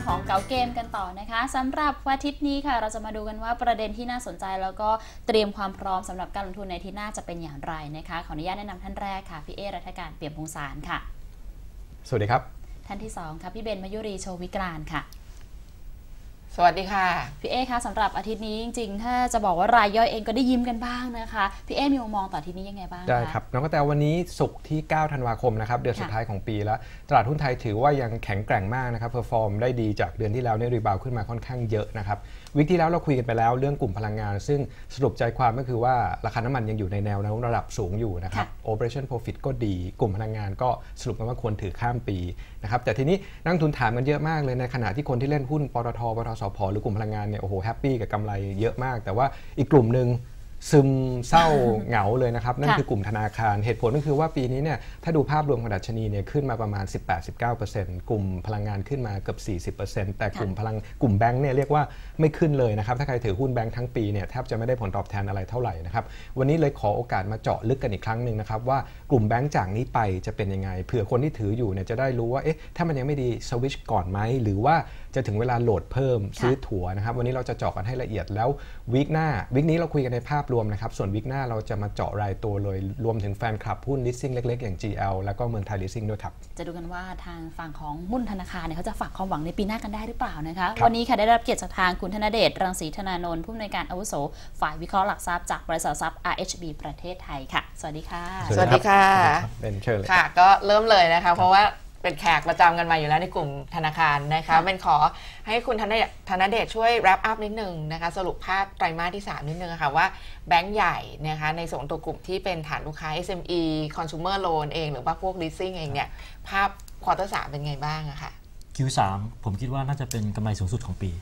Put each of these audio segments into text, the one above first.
ของเก๋าเกมกันต่อนะคะสำหรับวันอาทิตย์นี้ค่ะเราจะมาดูกันว่าประเด็นที่น่าสนใจแล้วก็เตรียมความพร้อมสำหรับการลงทุนในอาทิตย์หน้าจะเป็นอย่างไรนะคะขออนุญาตแนะนำท่านแรกค่ะพี่เอรัฐการเปี่ยมพงษ์สารค่ะสวัสดีครับท่านที่2ค่ะพี่เบนมยุรีโชวิกรานค่ะสวัสดีค่ะพี่เอคะสำหรับอาทิตย์นี้จริงๆถ้าจะบอกว่ารายย่อยเองก็ได้ยิ้มกันบ้างนะคะพี่เอมีมุมมองต่ออาทิตย์นี้ยังไงบ้างได้ครับน้องกระแตวันนี้ศุกร์ที่9ธันวาคมนะครับเดือนสุดท้ายของปีแล้วตลาดหุ้นไทยถือว่ายังแข็งแกร่งมากนะครับเพอร์ฟอร์มได้ดีจากเดือนที่แล้วเนี่ยรีบาวขึ้นมาค่อนข้างเยอะนะครับวิกที่แล้วเราคุยกันไปแล้วเรื่องกลุ่มพลังงานซึ่งสรุปใจความก็คือว่าราคาน้ำมันยังอยู่ในแนวโน้มระดับสูงอยู่นะครับ Operation Profit ก็ดีกลุ่มพลังงานก็สรุปกันว่าควรถือข้ามปีนะครับแต่ทีนี้นักทุนถามกันเยอะมากเลยในขณะที่คนที่เล่นหุ้นปตท.ปตท.สผ.หรือกลุ่มพลังงานเนี่ยโอ้โหแฮปปี้กับกำไรเยอะมากแต่ว่าอีกกลุ่มนึงซึมเศร้าเหงาเลยนะครับนั่นคือกลุ่มธนาคารเหตุผลก็คือว่าปีนี้เนี่ยถ้าดูภาพรวมของดัชนีเนี่ยขึ้นมาประมาณ 18-19% กลุ่มพลังงานขึ้นมาเกือบ 40% แต่กลุ่มแบงค์เนี่ยเรียกว่าไม่ขึ้นเลยนะครับถ้าใครถือหุ้นแบงค์ทั้งปีเนี่ยแทบจะไม่ได้ผลตอบแทนอะไรเท่าไหร่นะครับวันนี้เลยขอโอกาสมาเจาะลึกกันอีกครั้งหนึ่งนะครับว่ากลุ่มแบงค์จากนี้ไปจะเป็นยังไงเผื่อคนที่ถืออยู่เนี่ยจะได้รู้ว่าเอ๊ะถ้ามันยังไม่ดีสวิตช์ก่อนไหมหรือว่าจะถึงเวลาโหลดเพิ่มซื้อถั่วนะครับวันนี้เราจะเจาะกันให้ละเอียดแล้ววีคนี้เราคุยกันในภาพรวมนะครับส่วนวีคหน้าเราจะมาเจาะรายตัวเลยรวมถึงแฟนคลับหุ้น leasing เล็กๆอย่าง GL แล้วก็เมืองไทย leasing ด้วยครับจะดูกันว่าทางฝั่งของหุ้นธนาคารเนี่ยเขาจะฝากความหวังในปีหน้ากันได้หรือเปล่านะคะวันนี้ค่ะได้รับเกียรติจากทางคุณธนเดชรังสีธนานนท์ผู้อำนวยการอาวุโสฝ่ายวิเคราะห์หลักทรัพย์จากบริษัททรัพย์ RHB ประเทศไทยค่ะสวัสดีค่ะสวัสดีค่ะเป็นเชิญเลยค่ะก็เริ่มเลยนะคะเพราะว่าเป็นแขกประจำกันมาอยู่แล้วในกลุ่มธนาคารนะคะเป็นขอให้คุณธนเดชช่วย wrap up นิดนึงนะคะสรุปภาพไตรมาสที่3นิดนึงค่ะว่าแบงก์ใหญ่นะคะในส่วนตัวกลุ่มที่เป็นฐานลูกค้า SME consumer loan เองหรือว่าพวก leasing เองเนี่ยภาพควอเตอร์3เป็นไงบ้างอะค่ะ Q3 ผมคิดว่าน่าจะเป็นกำไรสูงสุดของปี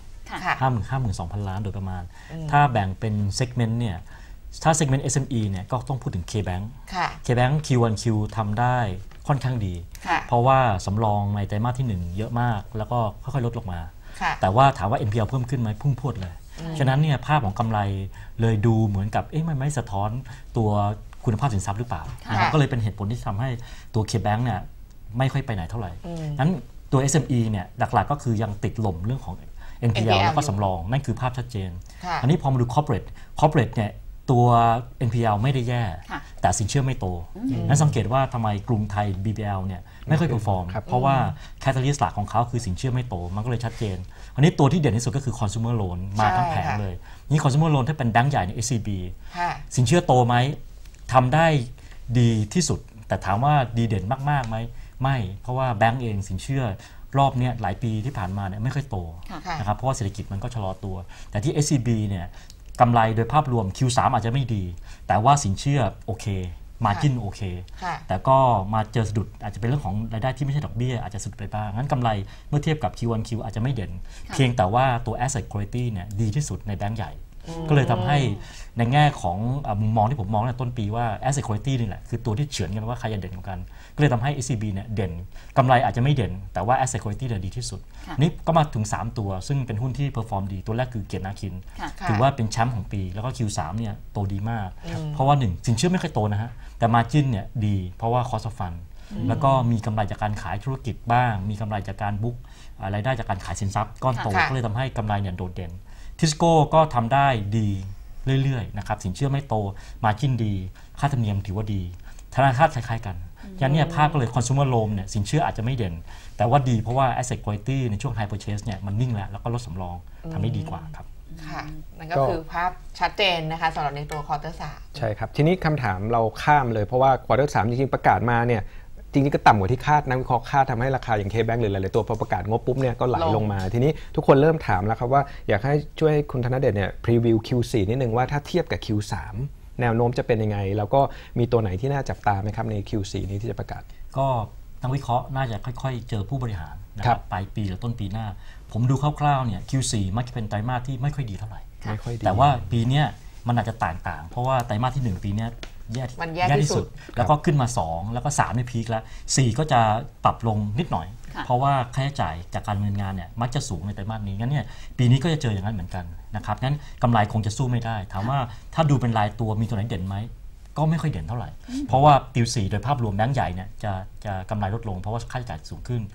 52,000 ล้านโดยประมาณถ้าแบ่งเป็น segment เนี่ยถ้า segment SME เนี่ยก็ต้องพูดถึง KBank KBank Q1Q ทำได้ค่อนข้างดีเพราะว่าสำรองในไตรมาสที่1เยอะมากแล้วก็ค่อยๆลดลงมาแต่ว่าถามว่า NPL เพิ่มขึ้นไหมพุ่งพรวดเลยฉะนั้นเนี่ยภาพของกำไรเลยดูเหมือนกับมันไม่สะท้อนตัวคุณภาพสินทรัพย์หรือเปล่าก็เลยเป็นเหตุผลที่ทำให้ตัว KBank เนี่ยไม่ค่อยไปไหนเท่าไหร่นั้นตัว SME เนี่ยหลักๆก็คือยังติดหล่มเรื่องของ NPL แล้วก็สำรองนั่นคือภาพชัดเจนอันนี้พอมาดู corporate เนี่ยตัว NPL ไม่ได้แย่แต่สินเชื่อไม่โตนั้นสังเกตว่าทำไมกรุงไทย BBL เนี่ยไม่ค่อยเพอร์ฟอร์มเพราะว่าแคตตาลิสต์หลักของเขาคือสินเชื่อไม่โตมันก็เลยชัดเจนอันนี้ตัวที่เด่นที่สุดก็คือ consumer loan มาทั้งแผงเลยนี่ consumer loan ถ้าเป็นแบงก์ใหญ่ใน SCB สินเชื่อโตไหมทำได้ดีที่สุดแต่ถามว่าดีเด่นมากๆไหมไม่เพราะว่าแบงก์เองสินเชื่อรอบนี้หลายปีที่ผ่านมาเนี่ยไม่ค่อยโตนะครับเพราะว่าเศรษฐกิจมันก็ชะลอตัวแต่ที่ SCB เนี่ยกำไรโดยภาพรวม Q3 อาจจะไม่ดีแต่ว่าสินเชื่อโอเคมาร์จิ้นโอเคแต่ก็มาเจอสะดุดอาจจะเป็นเรื่องของรายได้ที่ไม่ใช่ดอกเบี้ยอาจจะสะดุดไปบ้างงั้นกำไรเมื่อเทียบกับ Q1Q อาจจะไม่เด่นเพียงแต่ว่าตัว asset quality เนี่ยดีที่สุดในแบงก์ใหญ่ก็เลยทำให้ในแง่ของมุมมองที่ผมมองในต้นปีว่า asset quality นี่แหละคือตัวที่เฉือนกันว่าใครจะเด่นกว่ากันก็เลยทำให้ SCB เนี่ยเด่นกำไรอาจจะไม่เด่นแต่ว่า asset quality เนี่ยดีที่สุดนี่ก็มาถึง3ตัวซึ่งเป็นหุ้นที่ perform ดีตัวแรกคือเกียรตินาคินถือว่าเป็นแชมป์ของปีแล้วก็ Q3 เนี่ยโตดีมากเพราะว่า1สินเชื่อไม่ค่อยโตนะฮะแต่ margin เนี่ยดีเพราะว่า cost of fund แล้วก็มีกำไรจากการขายธุรกิจบ้างมีกำไรจากการบุ๊กรายได้จากการขายสินทรัพย์ก้อนโตก็เลยทำให้กำไรเนี่ยโดดเด่นทิสโก้ก็ทำได้ดีเรื่อยๆนะครับสินเชื่อไม่โตมาร์จิ้นดีค่าธรรมเนียมถือว่าดีธนาคารคล้ายๆกันยันเนี่ยภาพก็เลย consumer loan เนี่ยสินเชื่ออาจจะไม่เด่นแต่ว่าดีเพราะว่า asset quality ในช่วง high purchase เนี่ยมันนิ่งแล้วก็ลดสำรองทำได้ดีกว่าครับค่ะนั่นก็คือภาพชัดเจนนะคะสำหรับในตัวควอเตอร์3 ใช่ครับทีนี้คำถามเราข้ามเลยเพราะว่าควอเตอร์3จริงๆประกาศมาเนี่ยจริงๆก็ต่ำกว่าที่คาดนักวิเคราะห์คาดทำให้ราคาอย่าง KBank หรือหลายๆตัวพอประกาศงบปุ๊บเนี่ยก็ไหลลงมาทีนี้ทุกคนเริ่มถามแล้วครับว่าอยากให้ช่วยคุณธนเดชเนี่ยพรีวิว Q4 นิดนึงว่าถ้าเทียบกับ Q3 แนวโน้มจะเป็นยังไงแล้วก็มีตัวไหนที่น่าจับตาไหมครับใน Q4 นี้ที่จะประกาศก็นักวิเคราะห์น่าจะค่อยๆเจอผู้บริหารนะครับปลายปีหรือต้นปีหน้าผมดูคร่าวๆเนี่ย Q4 มักจะเป็นไตรมาสที่ไม่ค่อยดีเท่าไหร่แต่ว่าปีนี้มันอาจจะต่างๆเพราะว่าไตรมาสที่1ปีนี้แย่ที่สุดแล้วก็ขึ้นมา2แล้วก็3ในพีคแล้ว4ก็จะปรับลงนิดหน่อยเพราะว่าค่าใช้จ่ายจากการดำเนินงานเนี่ยมักจะสูงในไตรมาสนี้งั้นเนี่ยปีนี้ก็จะเจออย่างนั้นเหมือนกันนะครับงั้นกำไรคงจะสู้ไม่ได้ถามว่าถ้าดูเป็นรายตัวมีตัวไหนเด่นไหมก็ไม่ค่อยเด่นเท่าไหร่เพราะว่า Q4 โดยภาพรวมแบงก์ใหญ่เนี่ยจะกำไรลดลงเพราะว่าค่าใช้จ่ายสูงขึ้น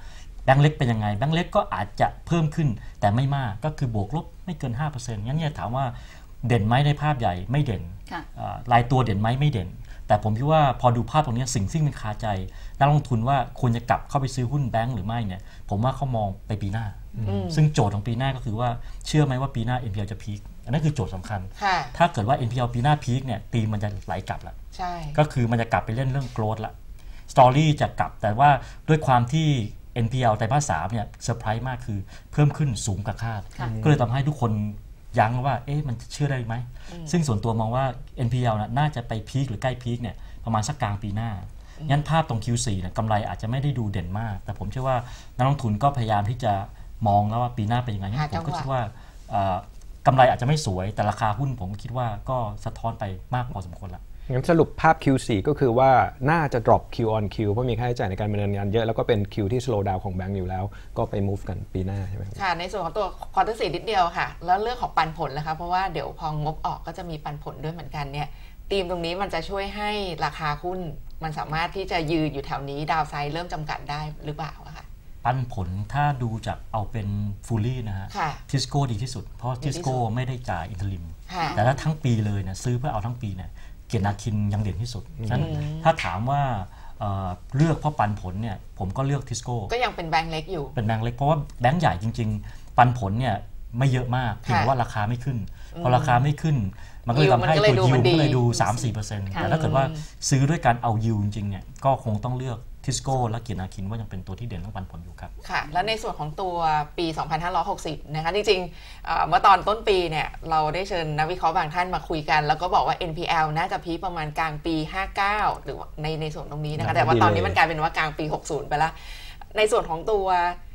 แบงก์เล็กเป็นยังไงแบงก์เล็กก็อาจจะเพิ่มขึ้นแต่ไม่มากก็คือบวกลบไม่เกิน 5% งั้นเนี่ยถามว่าเด่นไหมในภาพใหญ่ไม่เด่นรายตัวเด่นไหมไม่เด่นแต่ผมคิดว่าพอดูภาพตรงนี้สิ่งที่มันคาใจนักลงทุนว่าควรจะกลับเข้าไปซื้อหุ้นแบงก์หรือไม่เนี่ยผมว่าเขามองไปปีหน้าซึ่งโจทย์ของปีหน้าก็คือว่าเชื่อไหมว่าปีหน้า NPL จะพีคอันนั้นคือโจทย์สำคัญถ้าเกิดว่า NPL ปีหน้าพีคเนี่ยตีมันจะไหลกลับละก็คือมันจะกลับไปเล่นเรื่อง growth ละสตอรี่จะกลับแต่ว่าด้วยความที่ NPL ไตรมาส 3เนี่ยเซอร์ไพรส์มากคือเพิ่มขึ้นสูงกว่าคาดก็เลยทำให้ทุกคนยั้งว่ามันเชื่อได้ไหมซึ่งส่วนตัวมองว่า NPL น่าจะไปพีคหรือใกล้พีคเนี่ยประมาณสักกลางปีหน้างั้นภาพตรง Q4 เนี่ยกำไรอาจจะไม่ได้ดูเด่นมากแต่ผมเชื่อว่านักลงทุนก็พยายามที่จะมองแล้วว่าปีหน้าเป็นยังไงผมก็คิดว่ากำไรอาจจะไม่สวยแต่ราคาหุ้นผมคิดว่าก็สะท้อนไปมากพอสมควรละงั้นสรุปภาพ Q4 ก็คือว่าน่าจะ drop Q on Q เพราะมีค่าใช้จ่ายในการดำเนินงานเยอะแล้วก็เป็น Q ที่ slow down ของแบงก์อยู่แล้วก็ไป move กันปีหน้าใช่ไหมค่ะในส่วนของตัวควอเตอร์4นิดเดียวค่ะแล้วเรื่องของปันผลนะคะเพราะว่าเดี๋ยวพองบออกก็จะมีปันผลด้วยเหมือนกันเนี่ยธีมตรงนี้มันจะช่วยให้ราคาหุ้นมันสามารถที่จะยืนอยู่แถวนี้ดาวไซด์เริ่มจำกัดได้หรือเปล่าคะปันผลถ้าดูจากเอาเป็นฟูลลี่นะฮะทิสโก้ดีที่สุดเพราะทิสโก้ไม่ได้จ่ายอินเทอร์ลิมแต่ถ้าทั้งปีเลยเนี่ยซื้อเพื่อเอาทั้งปีเนี่ยเกียรตินาคินยังเด่นที่สุดฉะนั้นถ้าถามว่าเลือกเพราะปันผลเนี่ยผมก็เลือกทิสโก้ก็ยังเป็นแบงก์เล็กอยู่เป็นแบงก์เล็กเพราะว่าแบงก์ใหญ่จริงๆปันผลเนี่ยไม่เยอะมากเพียงแต่ว่าราคาไม่ขึ้นพอราคาไม่ขึ้นมันก็เลยทำให้ตัวยิวก็เลยดู 3-4% แต่ถ้าเกิดว่าซื้อด้วยการเอายิวจริงๆเนี่ยก็คงต้องเลือกทิสโก้และเกียรตินาคินว่ายังเป็นตัวที่เด่นเรื่องปันผลอยู่ครับค่ะและในส่วนของตัวปี 2560 นะคะจริงๆเมื่อตอนต้นปีเนี่ยเราได้เชิญนักวิเคราะห์บางท่านมาคุยกันแล้วก็บอกว่า NPL น่าจะพีคประมาณกลางปี 59 หรือในส่วนตรงนี้นะคะแต่ว่าตอนนี้มันกลายเป็นว่ากลางปี 60 ไปแล้วในส่วนของตัว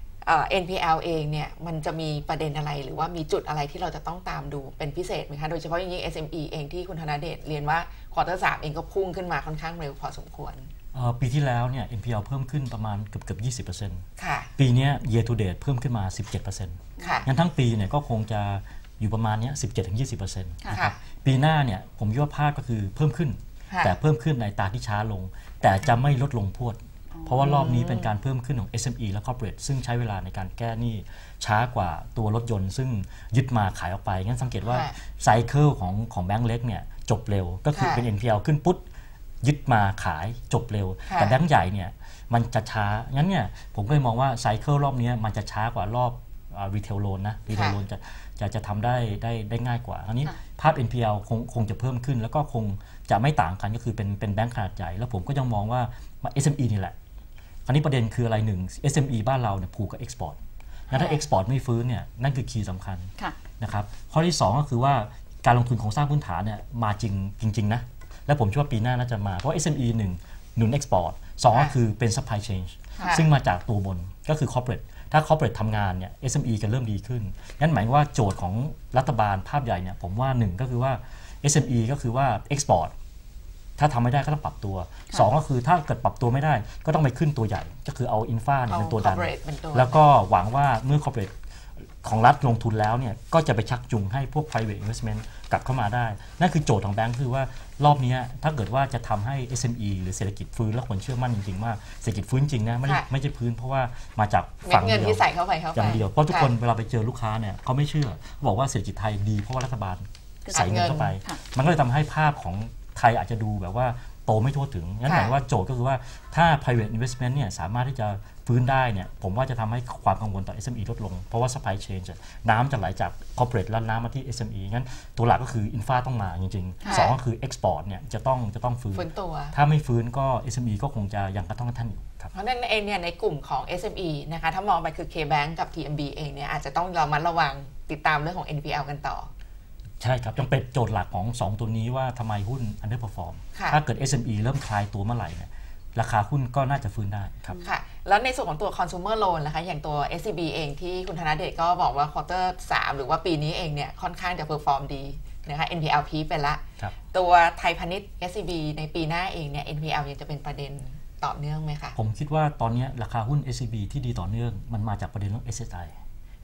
NPL เองเนี่ยมันจะมีประเด็นอะไรหรือว่ามีจุดอะไรที่เราจะต้องตามดูเป็นพิเศษไหมคะโดยเฉพาะอย่างยิ่ง SME เองที่คุณธนเดชเรียนว่าควอเตอร์ 3เองก็พุ่งขึ้นมาค่อนข้างเร็วพอสมควรปีที่แล้วเนี่ย NPL เพิ่มขึ้นประมาณเกือบ 20% ปีนี้ year to date เพิ่มขึ้นมา 17% งั้นทั้งปีเนี่ยก็คงจะอยู่ประมาณนี้ 17-20% นะครับปีหน้าเนี่ยผมคิดว่าภาพก็คือเพิ่มขึ้นแต่เพิ่มขึ้นในตาที่ช้าลงแต่จะไม่ลดลงพรวดเพราะว่ารอบนี้เป็นการเพิ่มขึ้นของ SME และ Corporate ซึ่งใช้เวลาในการแก้หนี้ช้ากว่าตัวรถยนต์ซึ่งยึดมาขายออกไปงั้นสังเกตว่าไซเคิลของแบงก์เล็กเนี่ยจบเร็วก็คือเป็น NPL ขึ้นปุ๊บยึดมาขายจบเร็วแต่แบงก์ใหญ่เนี่ยมันจะช้างั้นเนี่ยผมก็เลยมองว่าไซเคิลรอบนี้มันจะช้ากว่ารอบรีเทลโลนนะรีเทลโลนจะทำได้ง่ายกว่าอันนี้ภาพ NPL คงจะเพิ่มขึ้นแล้วก็คงจะไม่ต่างกันก็คือเป็นแบงก์ขนาดใหญ่แล้วผมก็ยังมองว่า SME นี่แหละอันนี้ประเด็นคืออะไรหนึ่ง SME บ้านเราเนี่ยผูกกับ Export งั้นถ้า Export ไม่ฟื้นเนี่ยนั่นคือคีย์สำคัญนะครับข้อที่2ก็คือว่าการลงทุนโครงสร้างพื้นฐานเนี่ยมาจริงนะและผมเชื่อว่าปีหน้าน่าจะมาเพราะ SME 1หนุน Export 2ก็คือเป็น Supply Chain ซึ่งมาจากตัวบนก็คือ Corporate ถ้า Corporate ทำงานเนี่ย SME จะเริ่มดีขึ้นงั้นหมายว่าโจทย์ของรัฐบาลภาพใหญ่เนี่ยผมว่า1ก็คือว่า SME ก็คือว่า Export ถ้าทำไม่ได้ก็ต้องปรับตัว2ก็คือถ้าเกิดปรับตัวไม่ได้ก็ต้องไปขึ้นตัวใหญ่ก็คือเอาอินฟาเป็นตัวดันแล้วก็หวังว่าเมื่อ Corporate ของรัฐลงทุนแล้วเนี่ยก็จะไปชักจูงให้พวก private investment กลับเข้ามาได้นั่นคือโจทย์ของแบงค์คือว่ารอบนี้ถ้าเกิดว่าจะทำให้ SME หรือเศรษฐกิจฟื้นแล้วคนเชื่อมั่นจริงๆว่าเศรษฐกิจฟื้นจริงนะไม่ใช่พื้นเพราะว่ามาจากฝั่งเงินที่ใส่เข้าไปอย่างเดียวเพราะทุกคนเวลาไปเจอลูกค้าเนี่ยเขาไม่เชื่อบอกว่าเศรษฐกิจไทยดีเพราะว่ารัฐบาลใส่เงินเข้าไปมันก็เลยทำให้ภาพของไทยอาจจะดูแบบว่าโตไม่ทั่วถึงงั้นหมายว่าโจทย์ก็คือว่าถ้า private investment เนี่ยสามารถที่จะฟื้นได้เนี่ยผมว่าจะทำให้ความกังวลต่อ SME ลดลงเพราะว่า supply chain น้ำจะไหลจาก corporate แล้วน้ำมาที่ SME งั้นตัวหลักก็คือ infra ต้องมาจริงๆ2ก็คือ export เนี่ยจะต้องฟื้นตัวถ้าไม่ฟื้นก็ SME ก็คงจะยังกระท่อนกระแท่นอยู่ครับเพราะนั้นเองเนี่ยในกลุ่มของ SME นะคะถ้ามองไปคือ KBank กับ TMB เองเนี่ยอาจจะต้องระวังติดตามเรื่องของ NPL กันต่อใช่ครับยังเป็นโจทย์หลักของ2ตัวนี้ว่าทำไมหุ้น underperform ถ้าเกิด SME เริ่มคลายตัวเมื่อไหร่เนี่ยราคาหุ้นก็น่าจะฟื้นได้ครับค่ะแล้วในส่วนของตัว consumer loan นะคะอย่างตัว SCB เองที่คุณธนเดชก็บอกว่า quarter 3หรือว่าปีนี้เองเนี่ยค่อนข้างจะ perform ดีนะคะ NPL พีคไปละตัวไทยพาณิชย์ SCB ในปีหน้าเองเนี่ย NPL ยังจะเป็นประเด็นต่อเนื่องไหมคะผมคิดว่าตอนนี้ราคาหุ้น SCB ที่ดีต่อเนื่องมันมาจากประเด็นเรื่อง SSI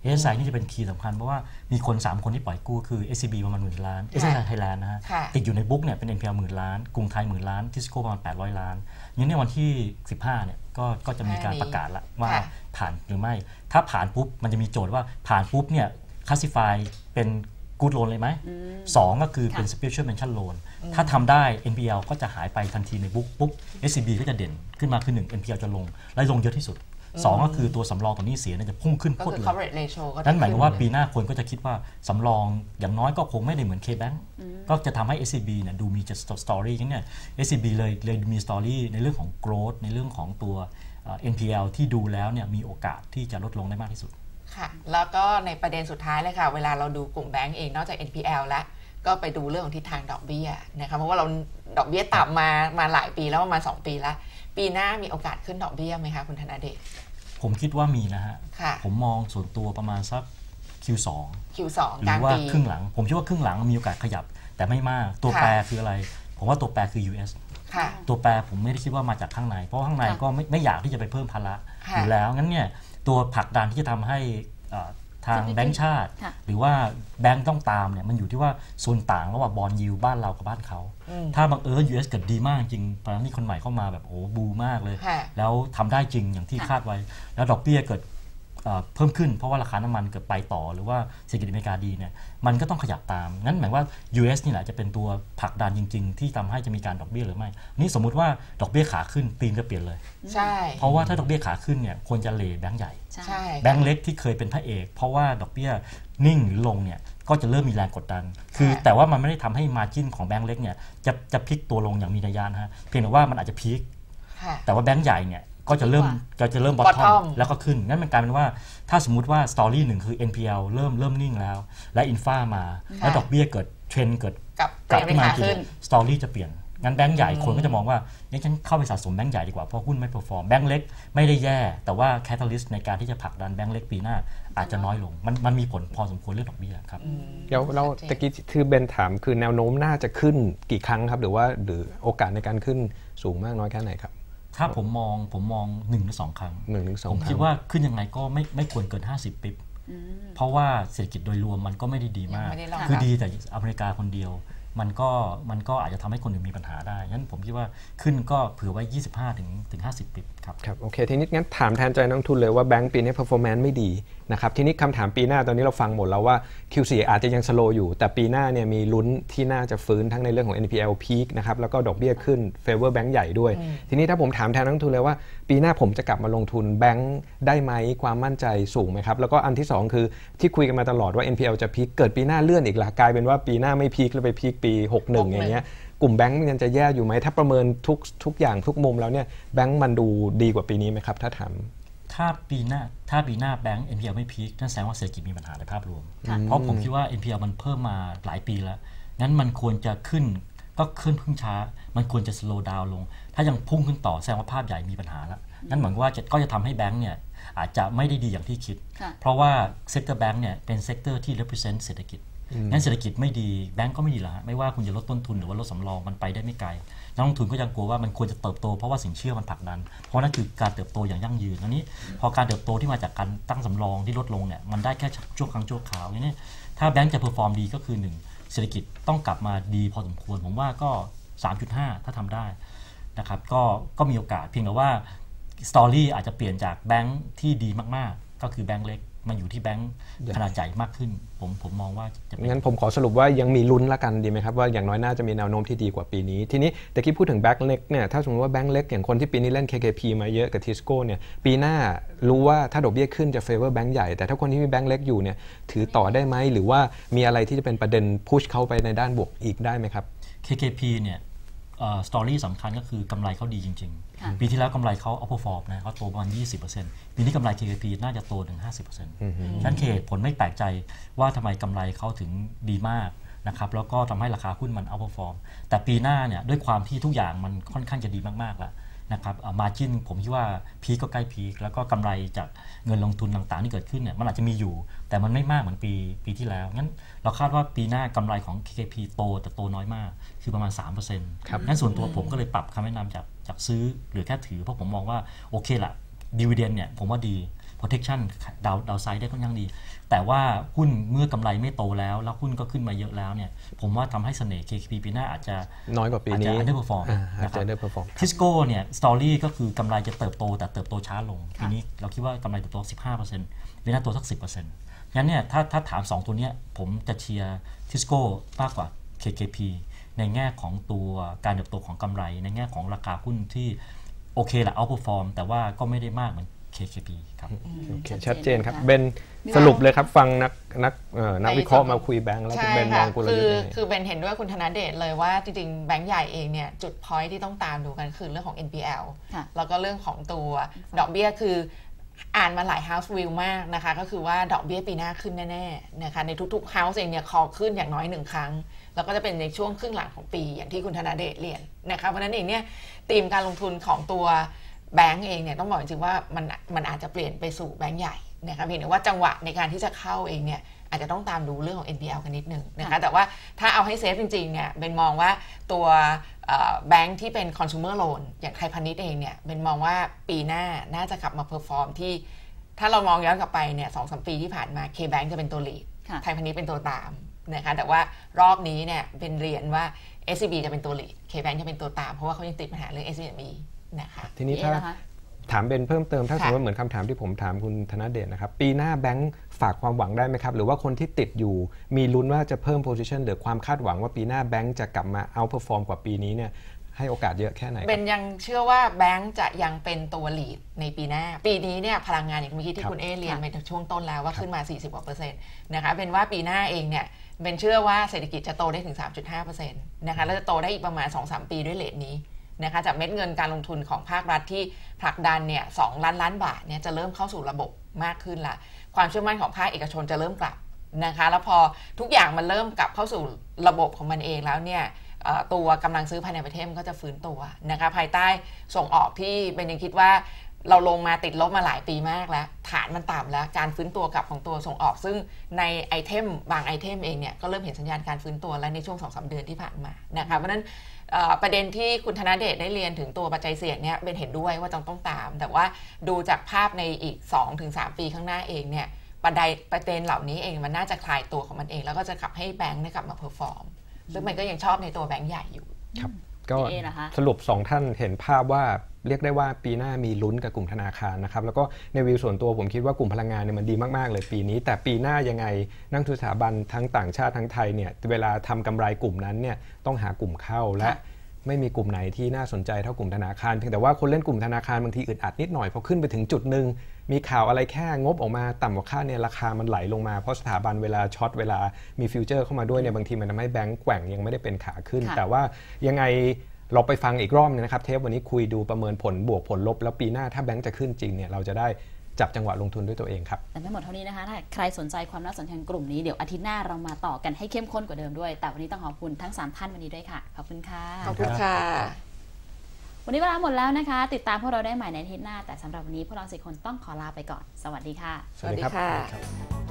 SSI นี่จะเป็นคีย์สำคัญเพราะว่ามีคน3คนที่ปล่อยกู้คือ SCB ประมาณ10,000 ล้าน SSI Thailand นะฮะติดอยู่ในบุ๊กเนี่ยเป็น NPL 10,000 ล้านกรุงไทย10,000 ล้านทิสโก้ประมาณ800 ล้านงั้นในวันที่15เนี่ยก็จะมีการประกาศละว่าผ่านหรือไม่ถ้าผ่านปุ๊บมันจะมีโจทย์ว่าผ่านปุ๊บเนี่ยคลาสสิฟายเป็นกู๊ดโลนเลยไหม2ก็คือเป็น Special Mention Loan ถ้าทำได้ NPL ก็จะหายไปทันทีในบุ๊กปุ๊บ SCB ก็จะเด่นขึ้นมาคือ1 NPL จะลงและลงเยอะที่สุด2ก็คือตัวสำรองต่อหนี้เสียจะพุ่งขึ้นพรวดเลยนั่นหมายความว่าปีหน้าคนก็จะคิดว่าสำรองอย่างน้อยก็คงไม่ได้เหมือน KBank ก็จะทำให้ SCB เนี่ยดูมีจะสตอรี่เนี่ย SCB เลยมีสตอรี่ในเรื่องของ growth ในเรื่องของตัว NPL ที่ดูแล้วเนี่ยมีโอกาสที่จะลดลงได้มากที่สุดค่ะแล้วก็ในประเด็นสุดท้ายเลยค่ะเวลาเราดูกลุ่มแบงก์เองนอกจาก NPL แล้วก็ไปดูเรื่องของทิศทางดอกเบี้ยนะคะเพราะว่าเราดอกเบี้ยต่ำมาหลายปีแล้วประมาณ2 ปีแล้วปีหน้ามีโอกาสขึ้นดอกเบี้ยไหมคะคุณธนเดชผมคิดว่ามีนะฮะผมมองส่วนตัวประมาณสัก Q2 หรือว่าครึ่งหลังผมคิดว่าครึ่งหลังมีโอกาสขยับแต่ไม่มากตัวแปรคืออะไรผมว่าตัวแปรคือ US ตัวแปรผมไม่ได้คิดว่ามาจากข้างในเพราะข้างในก็ไม่อยากที่จะไปเพิ่มภาระอยู่แล้วงั้นเนี่ยตัวผลักดันที่จะทำให้ทางแบงก์ชาติหรือว่าแบงก์ต้องตามเนี่ยมันอยู่ที่ว่าส่วนต่างระหว่างบอนด์ยิลด์บ้านเรากับบ้านเขาถ้าบังเอิญ US เกิดดีมากจริงตอนนี้คนใหม่เข้ามาแบบโอ้บูมากเลยแล้วทำได้จริงอย่างที่คาดไว้แล้วดอกเบี้ยเกิดเพิ่มขึ้นเพราะว่าราคาน้ำมันเกิดไปต่อหรือว่าเศรษฐกิจอเมริกาดีเนี่ยมันก็ต้องขยับตามงั้นหมายว่า US นี่แหละจะเป็นตัวผลักดันจริงๆที่ทำให้จะมีการดอกเบี้ยหรือไม่นี่สมมุติว่าดอกเบี้ยขาขึ้นธีมจะเปลี่ยนเลยใช่เพราะว่าถ้าดอกเบี้ยขาขึ้นเนี่ยควรจะเลแบงก์ใหญ่แบงก์เล็กที่เคยเป็นพระเอกเพราะว่าดอกเบี้ยนิ่งหรือลงเนี่ยก็จะเริ่มมีแรงกดดันคือแต่ว่ามันไม่ได้ทำให้มาร์จิ้นของแบงก์เล็กเนี่ยจะพลิกตัวลงอย่างมีนัยยะนะฮะเพียงแต่ว่ามันอาจจะพีคแต่ว่าแบงก์ใหญ่เนี่ยก็จะเริ่มบอททอมแล้วก็ขึ้นงั้นมันกลายเป็นว่าถ้าสมมุติว่าสตอรี่หนึ่งคือ NPL เริ่มนิ่งแล้วและอินฟามาแล้วดอกเบี้ยเกิดเทรนด์เกิดกลับขึ้นมาจริงสตอรี่จะเปลี่ยนงั้นแบงก์ใหญ่คนก็จะมองว่านี่ฉันเข้าไปสะสมแบงก์ใหญ่ดีกว่าเพราะหุ้นไม่เพอร์ฟอร์มแบงก์เล็กไม่ได้แย่แต่ว่าแคตตาลิสต์ในการที่จะผลักดันแบงก์เล็กปีหน้าอาจจะน้อยลงมันมีผลพอสมควรเรื่องดอกเบี้ยครับเราตะกี้คือเบนถามคือแนวโน้มน่าจะขึ้นกี่ครั้งครับหรือโอกาสในการขึ้นสูงมากน้อยแค่ไหนครับถ้าผมมอง1 หรือ 2 ครั้งผมคิดว่าขึ้นยังไงก็ไม่ควรเกิน50 ปิ๊บเพราะว่าเศรษฐกิจโดยรวมมันก็ไม่ได้ดีมากคือดีแต่อเมริกาคนเดียวมันก็อาจจะทำให้คนอื่นมีปัญหาได้งั้นผมคิดว่าขึ้นก็เผื่อไว้25 ถึง 50 ปิ๊บครับโอเคทีนี้งั้นถามแทนใจนักลงทุนเลยว่าแบงก์ปีนี้ performance ไม่ดีนะครับทีนี้คำถามปีหน้าตอนนี้เราฟังหมดแล้วว่า Q4 อาจจะยังสโลว์อยู่แต่ปีหน้าเนี่ยมีลุ้นที่น่าจะฟื้นทั้งในเรื่องของ NPL peak นะครับแล้วก็ดอกเบี้ยขึ้น favor แบงก์ใหญ่ด้วยทีนี้ถ้าผมถามแทนนักลงทุนเลยว่าปีหน้าผมจะกลับมาลงทุนแบงก์ได้ไหมความมั่นใจสูงไหมครับแล้วก็อันที่2คือที่คุยกันมาตลอดว่า NPL จะ peak เกิดปีหน้าเลื่อนอีกล่ะกลายเป็นว่าปีหน้าไม่ peak แล้วไป peak ปี61อย่างเงี้ยกลุ่มแบงก์มันจะแย่อยู่ไหมถ้าประเมินทุกอย่างทุกมุมแล้วเนี่ยแบงก์มันดูดีกว่าปีนี้ไหมครับถ้าถามถ้าปีหน้าแบงก์ NPL ไม่พีคนั่นแสดงว่าเศรษฐกิจมีปัญหาในภาพรวมเพราะผมคิดว่า NPL มันเพิ่มมาหลายปีแล้วงั้นมันควรจะขึ้นก็ขึ้นพึ่งช้ามันควรจะ slow down ลงถ้ายังพุ่งขึ้นต่อแสดงว่าภาพใหญ่มีปัญหาแล้วงั้นเหมือนว่าก็จะทำให้แบงก์เนี่ยอาจจะไม่ได้ดีอย่างที่คิดเพราะว่าเซกเตอร์แบงก์เนี่ยเป็นเซกเตอร์ที่ represent เศรษฐกิจงั้นเศรษฐกิจไม่ดีแบงก์ก็ไม่ดีละไม่ว่าคุณจะลดต้นทุนหรือว่าลดสำรองมันไปได้ไม่ไกลนักลงทุนก็ยังกลัวว่ามันควรจะเติบโตเพราะว่าสินเชื่อมันผลักดันเพราะนั่นคือการเติบโตอย่างยั่งยืนอันนี้พอการเติบโตที่มาจากการตั้งสำรองที่ลดลงเนี่ยมันได้แค่ชั่วครั้งชั่วคราวอย่างนี้ถ้าแบงก์จะเพอร์ฟอร์มดีก็คือ1เศรษฐกิจต้องกลับมาดีพอสมควรผมว่าก็ 3.5 ถ้าทำได้นะครับก็มีโอกาสเพียงแต่ว่าสตอรี่อาจจะเปลี่ยนจากแบงก์ที่ดีมากๆก็คือแบงก์เล็กมาอยู่ที่แบงก์ขนาดใหญ่มากขึ้นผมมองว่าจะงั้นผมขอสรุปว่ายังมีลุ้นละกันดีไหมครับว่าอย่างน้อยน่าจะมีแนวโน้มที่ดีกว่าปีนี้ทีนี้แต่ที่พูดถึงแบงก์เล็กเนี่ยถ้าสมมติว่าแบงก์เล็กอย่างคนที่ปีนี้เล่น KKP มาเยอะกับทิสโก้เนี่ยปีหน้ารู้ว่าถ้าดอกเบี้ยขึ้นจะเฟเวอร์แบงก์ใหญ่แต่ถ้าคนที่มีแบงก์เล็กอยู่เนี่ยถือต่อได้ไหมหรือว่ามีอะไรที่จะเป็นประเด็นพุชเข้าไปในด้านบวกอีกได้ไหมครับ KKP เนี่ยสตอรี่สำคัญก็คือกำไรเขาดีจริงๆปีที่แล้วกำไรเขา outperform นะเขาโตประมาณ 20% ปีนี้กำไร KKP น่าจะโตถึง 50% ฉะนั้นผลไม่แปลกใจว่าทำไมกำไรเขาถึงดีมากนะครับแล้วก็ทำให้ราคาหุ้นมัน outperform แต่ปีหน้าเนี่ยด้วยความที่ทุกอย่างมันค่อนข้างจะดีมากๆแล้วนะครับmargin ผมคิดว่าพีคก็ใกล้พีคแล้วก็กำไรจากเงินลงทุนต่างๆที่เกิดขึ้นเนี่ยมันอาจจะมีอยู่แต่มันไม่มากเหมือนปีที่แล้วงั้นเราคาดว่าปีหน้ากำไรของ KKP โตแต่โตน้อยมากคือประมาณ 3% งั้นส่วนตัวผมก็เลยปรับคำแนะนำจากซื้อหรือแค่ถือเพราะผมมองว่าโอเคละ dividend เนี่ยผมว่าดีเพ protection ดาวไซด์ได้ค่อนข้างดีแต่ว่าหุ้นเมื่อกำไรไม่โตแล้วหุ้นก็ขึ้นมาเยอะแล้วเนี่ยผมว่าทำให้เสน่ห์ KKP ปีหน้าอาจจะน้อยกว่าปีนี้ underperform นะครับ underperform ทิสโก้เนี่ยสตอรี่ก็คือกำไรจะเติบโตแต่เติบโตช้าลงปีนี้เราคิดว่ากำไรเติบโต 15% ปีหน้าโตสัก 10%งั้นเนี่ยถ้าถาม2ตัวนี้ผมจะเชียร์ทิสโก้มากกว่า KKP ในแง่ของตัวการเติบโตของกำไรในแง่ของราคาหุ้นที่โอเคแหละ outperform แต่ว่าก็ไม่ได้มากเหมือน KKP ครับชัดเจนครับเบนสรุปเลยครับฟังนักวิเคราะห์มาคุยแบงก์แล้วคุณเบนมองกลยุทธ์ยังไงคือเบนเห็นด้วยคุณธนเดชเลยว่าจริงๆแบงก์ใหญ่เองเนี่ยจุดพอยท์ที่ต้องตามดูกันคือเรื่องของ NPL แล้วก็เรื่องของตัวดอกเบี้ยคืออ่านมาหลาย house view มากนะคะก็คือว่าดอกเบี้ยปีหน้าขึ้นแน่ๆนะคะในทุกๆ house เองเนี่ยคอขึ้นอย่างน้อย1ครั้งแล้วก็จะเป็นในช่วงครึ่งหลังของปีอย่างที่คุณธนเดชเรียนนะคะเพราะนั้นเองเนี่ยธีมการลงทุนของตัวแบงก์เองเนี่ยต้องบอกจริงๆว่ามันอาจจะเปลี่ยนไปสู่แบงก์ใหญ่นะคะเพียงแต่ว่าจังหวะในการที่จะเข้าเองเนี่ยอาจจะต้องตามดูเรื่องของ NPL กันนิดนึงนะคะแต่ว่าถ้าเอาให้เซฟจริงๆเนี่ยเบนมองว่าตัวแบงก์ที่เป็น consumer loan อย่างไทยพาณิชย์เองเนี่ยเบนมองว่าปีหน้าน่าจะกลับมาเพอร์ฟอร์มที่ถ้าเรามองย้อนกลับไปเนี่ย 2-3 ปีที่ผ่านมา K-Bank จะเป็นตัว lead ไทยพาณิชย์เป็นตัวตามนะคะแต่ว่ารอบนี้เนี่ยเป็นเรียนว่า SCB จะเป็นตัว lead K-Bank จะเป็นตัวตามเพราะว่าเขายังติดปัญหาเรื่อง SME นะคะทีนี้ถ้าถามเบนเพิ่มเติมถ้าสมมติเหมือนคำถามที่ผมถามคุณธนเดชนะครับปีหน้าแบงก์ฝากความหวังได้ไหมครับหรือว่าคนที่ติดอยู่มีลุ้นว่าจะเพิ่ม position หรือความคาดหวังว่าปีหน้าแบงก์จะกลับมา outperform กว่าปีนี้เนี่ยให้โอกาสเยอะแค่ไหนเบนยังเชื่อว่าแบงก์จะยังเป็นตัว lead ในปีหน้าปีนี้เนี่ยพลังงานอย่างเมื่อกี้ที่คุณเอเรียนไปช่วงต้นแล้วว่าขึ้นมา 40% นะคะเป็นว่าปีหน้าเองเนี่ยเบนเชื่อว่าเศรษฐกิจจะโตได้ถึง 3.5% นะคะแล้วจะโตได้อีกประมาณ 2-3 ปีด้วยเรทนี้นะคะจากเม็ดเงินการลงทุนของภาครัฐที่ผลักดันเนี่ย2 ล้านบาทเนี่ยจะเริ่มเข้าสู่ระบบมากขึ้นละความเชื่อมั่นของภาคเอกชนจะเริ่มกลับนะคะแล้วพอทุกอย่างมันเริ่มกลับเข้าสู่ระบบของมันเองแล้วเนี่ยตัวกำลังซื้อภายในประเทศมันก็จะฟื้นตัวนะคะภายใต้ส่งออกที่เป็นยังคิดว่าเราลงมาติดลบมาหลายปีมากแล้วฐานมันต่ำแล้วการฟื้นตัวกลับของตัวส่งออกซึ่งในไอเทมบางไอเทมเองเนี่ยก็เริ่มเห็นสัญญาณการฟื้นตัวแล้วในช่วง 2-3 เดือนที่ผ่านมานะคะเพราะนั้นประเด็นที่คุณธนเดชได้เรียนถึงตัวปัจจัยเสี่ยงเนี่ยเป็นเห็นด้วยว่าต้องตามแต่ว่าดูจากภาพในอีก 2-3 ปีข้างหน้าเองเนี่ยประเด็นเหล่านี้เองมันน่าจะคลายตัวของมันเองแล้วก็จะขับให้แบงก์กลับมาเพอร์ฟอร์มซึ่งมันก็ยังชอบในตัวแบงก์ใหญ่อยู่ครับก็สรุป2ท่านเห็นภาพว่าเรียกได้ว่าปีหน้ามีลุ้นกับกลุ่มธนาคารนะครับแล้วก็ในวิวส่วนตัวผมคิดว่ากลุ่มพลังงานเนี่ยมันดีมากๆเลยปีนี้แต่ปีหน้ายังไงนักทุนสถาบันทั้งต่างชาติทั้งไทยเนี่ยเวลาทำกำไรกลุ่มนั้นเนี่ยต้องหากลุ่มเข้าและไม่มีกลุ่มไหนที่น่าสนใจเท่ากลุ่มธนาคารเพียงแต่ว่าคนเล่นกลุ่มธนาคารบางทีอึดอัดนิดหน่อยพอขึ้นไปถึงจุดหนึ่งมีข่าวอะไรแค่งบออกมาต่ำกว่าคาดเนี่ยราคามันไหลลงมาเพราะสถาบันเวลาช็อตเวลามีฟิวเจอร์เข้ามาด้วยเนี่ยบางทีมันทำให้แบงก์แกว่งยังไม่ได้เป็นขาขึ้นแต่ว่ายังไงเราไปฟังอีกรอบนึงนะครับเทปวันนี้คุยดูประเมินผลบวกผลลบแล้วปีหน้าถ้าแบงก์จะขึ้นจริงเนี่ยเราจะได้จับจังหวะลงทุนด้วยตัวเองครับแต่ไม่หมดเท่านี้นะคะถ้าใครสนใจความน่าสนใจกลุ่มนี้เดี๋ยวอาทิตย์หน้าเรามาต่อกันให้เข้มข้นกว่าเดิมด้วยแต่วันนี้ต้องขอบคุณทั้ง3ท่านวันนี้ด้วยค่ะขอบคุณค่ะขอบคุณค่ะวันนี้เวลาหมดแล้วนะคะติดตามพวกเราได้ใหม่ในอาทิตย์หน้าแต่สำหรับวันนี้พวกเรา4 คนต้องขอลาไปก่อนสวัสดีค่ะสวัสดีค่ะ